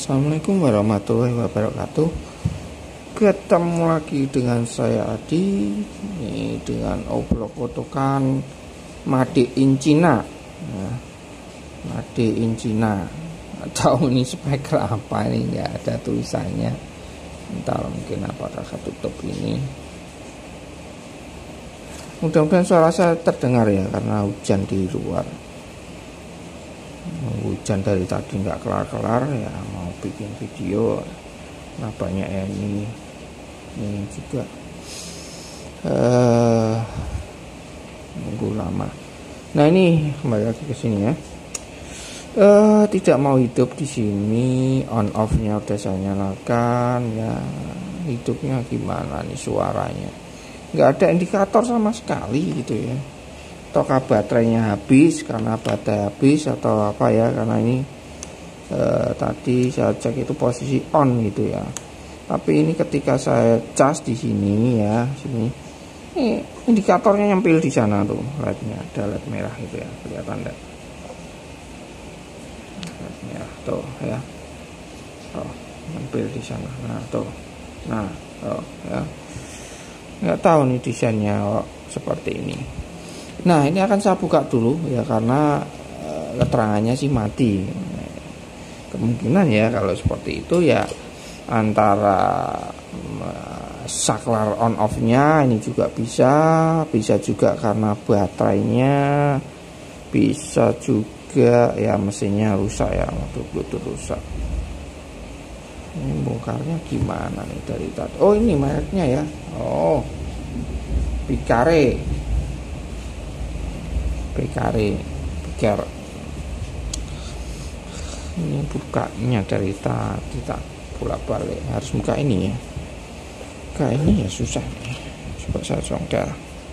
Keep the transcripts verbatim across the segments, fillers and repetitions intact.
Assalamualaikum warahmatullahi wabarakatuh. Ketemu lagi dengan saya Adi. Ini dengan oblog kotokan Made in China. Nah, Made in China. Atau ini speaker apa ini, nggak ada tulisannya. Entah mungkin apakah ketutup ini. Mudah-mudahan suara saya terdengar ya, karena hujan di luar. Hujan dari tadi nggak kelar-kelar ya, mau bikin video. Nah banyak ya ini ini juga uh, nunggu lama. Nah ini kembali lagi ke sini ya. Uh, tidak mau hidup di sini, on off-nya udah saya nyalakan ya. Hidupnya gimana nih suaranya? Nggak ada indikator sama sekali gitu ya. Ataukah baterainya habis karena baterai habis atau apa ya, karena ini eh, tadi saya cek itu posisi on gitu ya, tapi ini ketika saya cas di sini ya, sini ini indikatornya nyempil di sana tuh, lednya ada led merah gitu ya, kelihatan enggak? Led merah tuh ya, oh nyempil di sana, nah tuh, nah oh ya, nggak tahu nih desainnya oh, seperti ini. Nah ini akan saya buka dulu ya, karena e, keterangannya sih mati. Kemungkinan ya kalau seperti itu ya antara e, saklar on off nya ini juga bisa, bisa juga karena baterainya, bisa juga ya mesinnya rusak ya, betul-betul rusak. Ini bongkarnya gimana nih dari tadi? Oh ini mereknya ya, oh Picare. Picare, Picare. Ini bukanya dari tadi tak bolak-balik, harus buka ini ya. Buka ini ya susah nih. Coba saya congkel.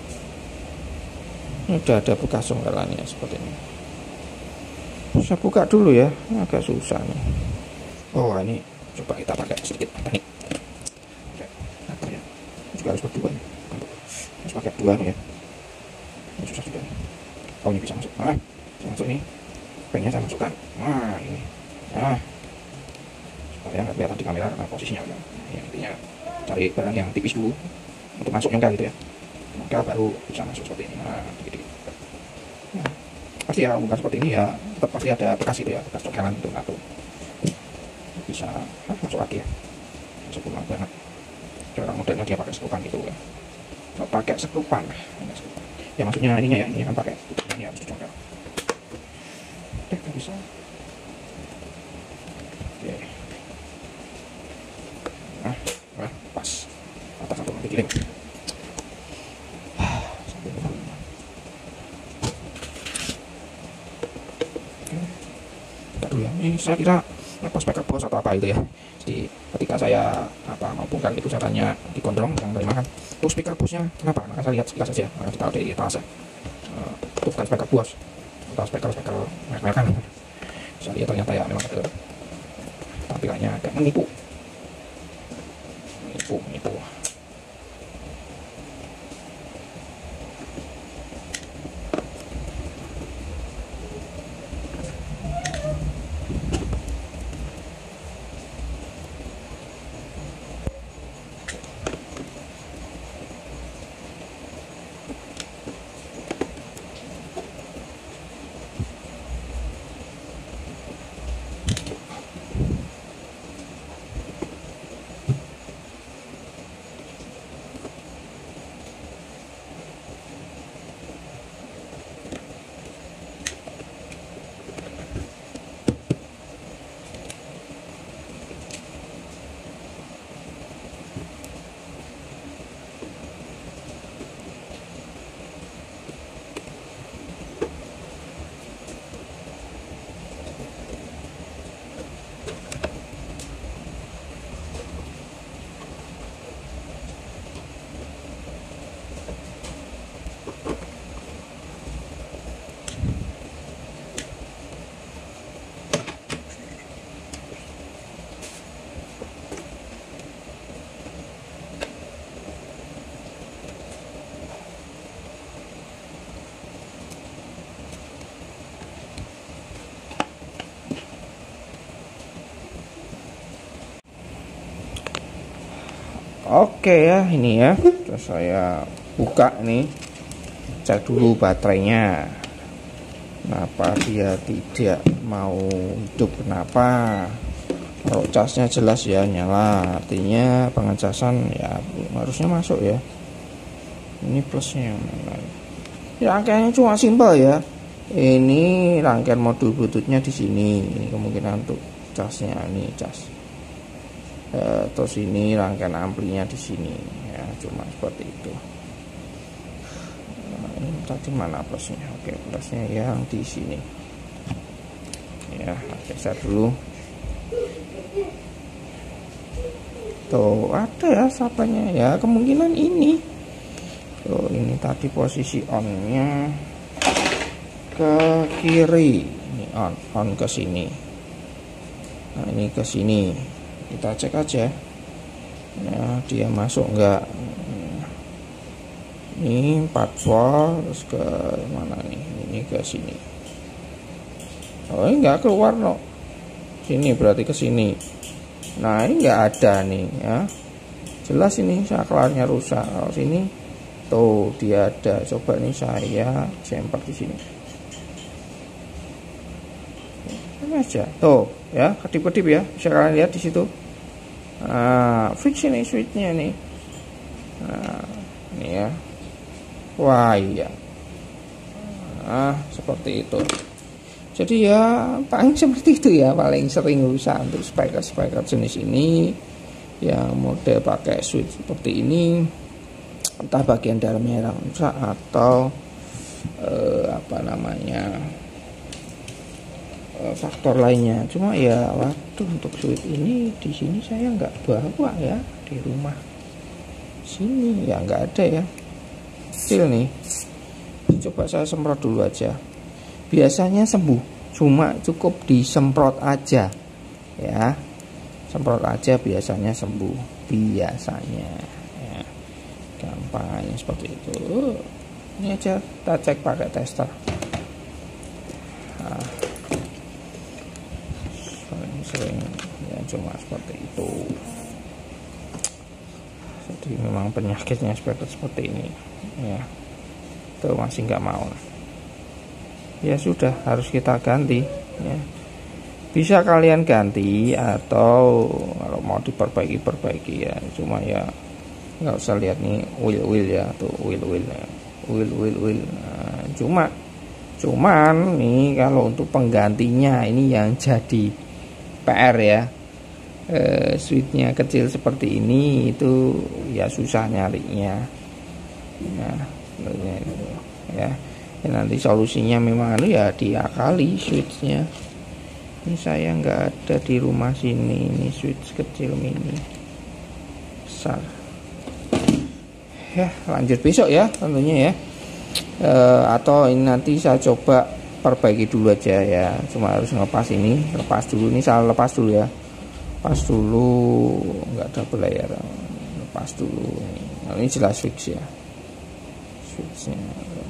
Ini udah ada bekas congkelannya seperti ini. Saya buka dulu ya, ini agak susah nih. Oh ini coba kita pakai sedikit teknik. Apa ya? Juga harus berdua nih. Harus pakai dua nih ya. Ini susah juga nih. Oh ini bisa masuk, nah bisa masuk ini, pennya saya masukkan, nah ini, nah supaya nggak kelihatan di kamera karena posisinya ya. Ya, intinya cari barang yang tipis dulu untuk masuk nyongkel gitu ya, nyongkel baru bisa masuk seperti ini, nah dikit-dikit. Nah, pasti ya bukan seperti ini ya, tetap pasti ada bekas itu ya, bekas congkelan itu atau bisa nah, masuk lagi ya, sempurna banget. Cara modelnya dia pakai sekrupan gitu ya, nggak pakai sekrupan, ya maksudnya ininya ya, ini kan pakai ini harus dicongkel. Oke, nggak bisa. Oke. Nah, nah, pas. Atas satu nanti kirim. Oke. Dulu ya. Ini saya kira apa speaker bos atau apa itu ya. Jadi ketika saya apa mau bongkar itu saya tanya di gondrong yang dari makan. Tuh speaker bosnya kenapa? Maka saya lihat sekilas saja. Maka ditaruh di etalase. Uh, itu bukan speaker bos. Atau speaker-speaker merek-merekan. Saya lihat ternyata ya memang ada tampilannya agak menipu. Menipu, menipu. Oke ya, ini ya. Terus saya buka nih, cek dulu baterainya. Kenapa dia tidak mau hidup? Kenapa? Kalau casnya jelas ya nyala, artinya pengecasan ya harusnya masuk ya. Ini plusnya mana? Ya rangkaiannya cuma simpel ya. Ini rangkaian modul bluetoothnya di sini. Ini kemungkinan untuk casnya, ini cas. E, terus ini rangkaian amplinya di sini ya, cuma seperti itu. Nah, ini tadi mana plusnya? Oke, plusnya yang di sini ya. Geser dulu. Tuh ada ya sapanya ya, kemungkinan ini. Tuh ini tadi posisi onnya ke kiri, ini on on ke sini. Nah ini ke sini. Kita cek aja ya, dia masuk enggak. Ini empat volt, terus ke mana nih, ini ke sini. Oh ini enggak keluar no, sini berarti ke sini. Nah ini enggak ada nih ya, jelas ini saklarnya rusak. Kalau sini tuh dia ada, coba nih saya jumper di sini. Ini aja tuh ya, kedip-kedip ya, bisa kalian lihat di situ. Nah, fix ini switchnya nih. Nah, ini ya. Wah iya. Nah, seperti itu. Jadi ya paling seperti itu ya, paling sering rusak untuk speaker-speaker jenis ini yang mode pakai switch seperti ini. Entah bagian dalamnya yang rusak atau eh, apa namanya faktor lainnya. Cuma ya waktu untuk switch ini di sini saya nggak bawa ya, di rumah sini ya nggak ada ya, kecil nih. Coba saya semprot dulu aja, biasanya sembuh, cuma cukup disemprot aja ya, semprot aja biasanya sembuh biasanya ya, gampangnya seperti itu. Ini aja kita cek pakai tester. Nah, sering ya cuma seperti itu. Jadi memang penyakitnya speaker seperti ini ya, itu masih nggak mau ya, sudah harus kita ganti ya. Bisa kalian ganti atau kalau mau diperbaiki perbaiki ya, cuma ya nggak usah lihat nih wheel wheel ya, tuh wheel wheel ya, wheel wheel wheel. Nah, cuma cuman nih kalau untuk penggantinya ini yang jadi P R ya, e, switchnya kecil seperti ini itu ya susah nyarinya. Nah, ya, ya nanti solusinya memang ya diakali switchnya. Ini saya nggak ada di rumah sini, ini switch kecil mini besar. Ya lanjut besok ya tentunya ya, e, atau ini nanti saya coba perbaiki dulu aja ya, cuma harus ngelepas ini, lepas dulu ini, salah lepas dulu ya, lepas dulu nggak double layer, lepas dulu. Nah, ini jelas fix ya, switchnya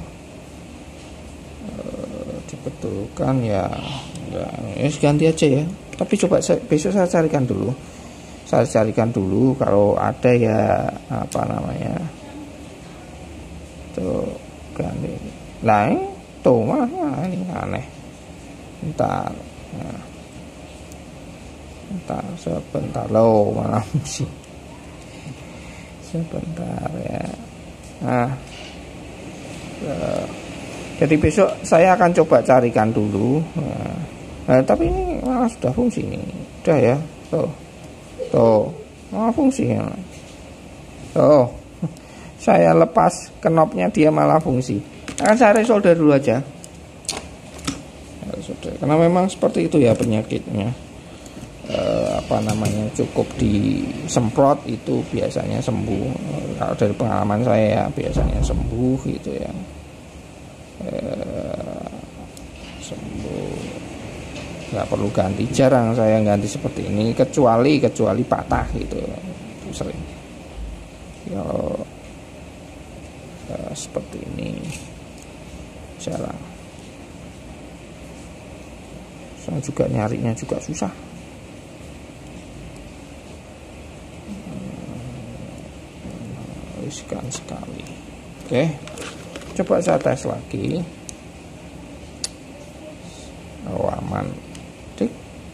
uh, dibetulkan ya, enggak ya, ganti aja ya. Tapi coba saya, besok saya carikan dulu, saya carikan dulu kalau ada ya apa namanya tuh ganti lain. Tuh mana ini aneh. Bentar nah. Bentar sebentar loh, malam sih sebentar ya. Nah uh, jadi besok saya akan coba carikan dulu. Nah, nah tapi ini malah sudah fungsi nih, udah ya, tuh tuh malah fungsi ya. Tuh saya lepas knopnya dia malah fungsi. Akan saya resolder dulu aja, karena memang seperti itu ya penyakitnya. E, apa namanya cukup disemprot itu biasanya sembuh. Kalau dari pengalaman saya ya biasanya sembuh gitu ya, e, sembuh, nggak perlu ganti. Jarang saya ganti seperti ini, kecuali kecuali patah gitu, itu sering. Kalau e, seperti ini jarang. Saya juga nyarinya juga susah. riskan sekali. Oke, coba saya tes lagi. Oh, aman. Cek.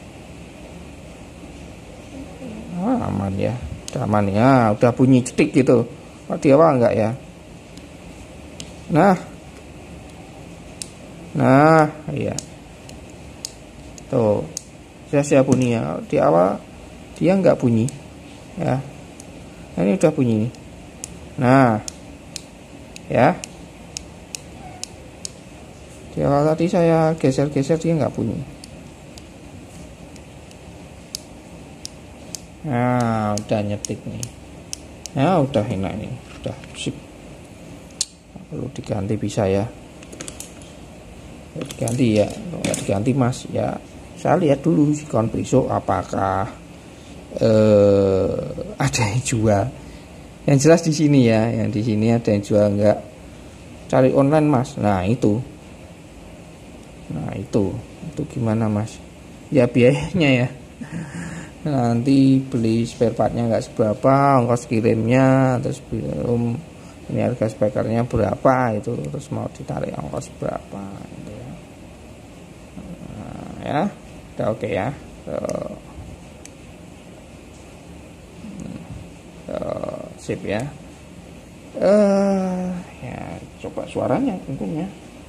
Oh, aman ya, udah aman ya, udah bunyi cetik gitu. Pak di awal enggak ya? Nah, nah, iya. Tuh, saya siap bunyi ya. Di awal dia nggak bunyi, ya. Nah, ini udah bunyi nih. Nah, ya. Di awal tadi saya geser-geser dia nggak bunyi. Nah, udah nyetik nih. Nah, udah enak nih, udah sip. Perlu diganti bisa ya. Diganti ya, kalau nggak diganti mas ya. Saya lihat dulu sikon besok apakah eh, ada yang jual. Yang jelas di sini ya, yang di sini ada yang jual nggak? Cari online mas. Nah itu. Nah itu, itu gimana mas? Ya biayanya ya. Nanti beli spare partnya nggak seberapa, ongkos kirimnya, terus belum ini harga spekernya berapa itu, terus mau ditarik ongkos berapa gitu ya. Nah, ya, udah oke ya. Tuh. Tuh, sip ya. Eh, uh, ya coba suaranya tentunya.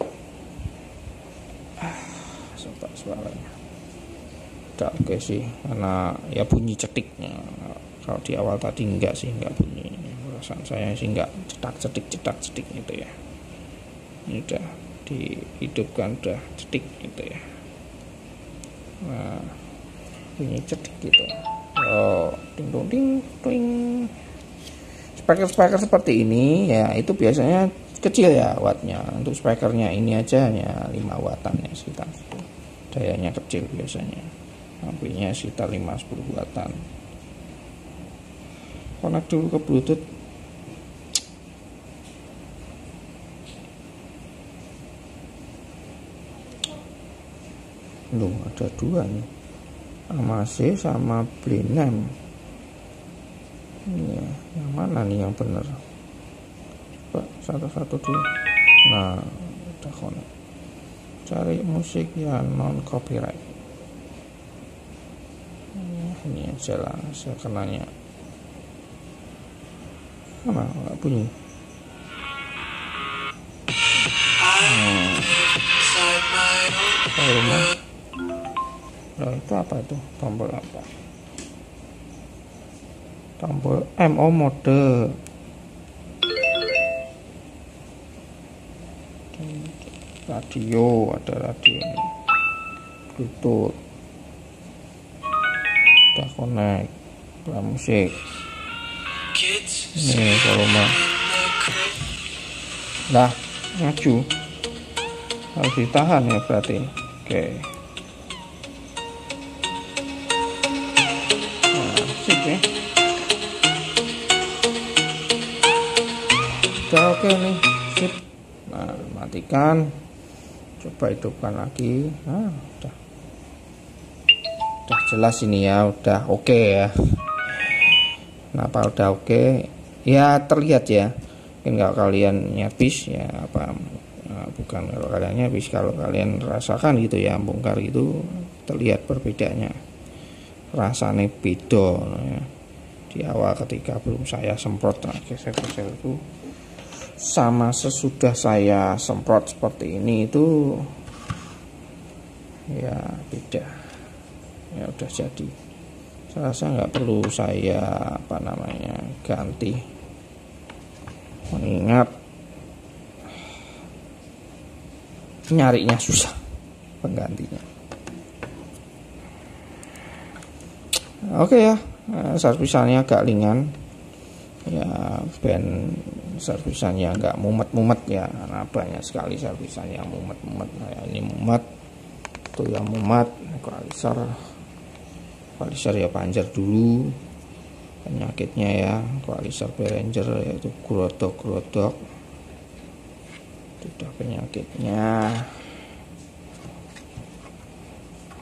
Coba suaranya udah oke okay sih, karena ya bunyi cetiknya. Kalau di awal tadi enggak sih, enggak bunyi. Perasaan saya sih enggak cetak cetik cetak cetik gitu ya. Ini udah dihidupkan, udah cetik gitu ya. Nah, bunyi cetik gitu. Oh, ding dong ding ding. Speaker-speaker seperti ini ya itu biasanya kecil ya wattnya. Untuk speakernya ini aja hanya lima wattan ya sekitar. Dayanya kecil biasanya, ambilnya sekitar lima sampai sepuluh wattan. Konek dulu ke bluetooth. Loh, ada dua nih, sama C sama Blenheim. Ini ya, yang mana nih yang benar? Coba satu-satu dulu. Nah, udah konek. Cari musik yang non copyright. Ini aja lah, saya kenanya. Mana nggak bunyi? Hmm. Oh, rumah. Nah, itu apa itu? Tombol apa? Tombol M O mode. Radio, ada radio ini, Bluetooth, udah connect, udah musik, ini volume, nah maju, harus ditahan ya berarti, oke, nah sip ya, udah oke nih, sip, nah matikan. Coba hidupkan lagi. Nah, udah udah jelas ini ya, udah oke okay ya. Kenapa udah oke okay? Ya terlihat ya. Mungkin kalau kalian nyapis ya apa, nah, bukan kalau kalian nyapis, kalau kalian rasakan gitu ya, bongkar gitu terlihat perbedaannya, rasanya beda ya. Di awal ketika belum saya semprot, nah, geser-geser itu sama sesudah saya semprot seperti ini itu ya beda ya, udah jadi. Saya rasa nggak perlu saya apa namanya ganti, mengingat nyarinya susah penggantinya. Oke ya, servisannya agak ringan ya, band servisannya nggak mumet-mumet ya, karena banyak sekali servisan yang mumet-mumet. Nah, ini mumet, itu yang mumet, equalizer, equalizer ya panjer dulu penyakitnya ya, equalizer Behringer yaitu grodok-grodok, itu udah penyakitnya.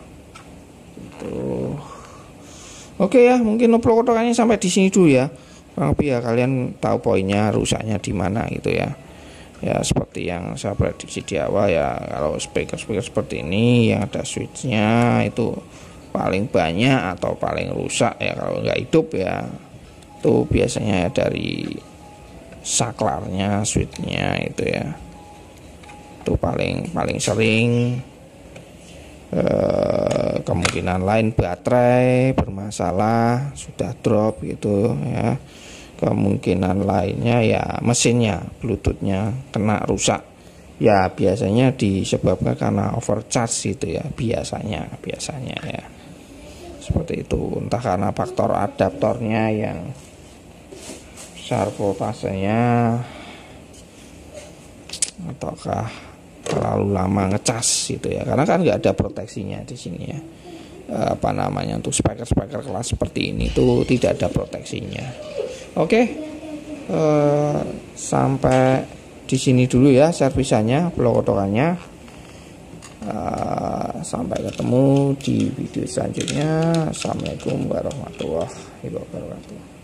Itu oke ya, mungkin upload kotorannya sampai di sini dulu ya. kurang lebih ya kalian tahu poinnya rusaknya di mana gitu ya. Ya seperti yang saya prediksi di awal ya, kalau speaker-speaker seperti ini yang ada switchnya itu paling banyak atau paling rusak ya, kalau nggak hidup ya itu biasanya dari saklarnya, switchnya itu ya, itu paling paling sering. Eh, kemungkinan lain baterai bermasalah, sudah drop gitu ya. Kemungkinan lainnya ya mesinnya, bluetoothnya kena rusak ya, biasanya disebabkan karena overcharge gitu ya, biasanya biasanya ya seperti itu. Entah karena faktor adaptornya yang besar voltasenya, ataukah terlalu lama ngecas gitu ya, karena kan nggak ada proteksinya di sini ya. E, apa namanya, untuk speaker-speaker kelas seperti ini tuh tidak ada proteksinya. Oke, eh, sampai di sini dulu ya servisannya, pelokotokannya. Eh, sampai ketemu di video selanjutnya. Assalamualaikum warahmatullahi wabarakatuh.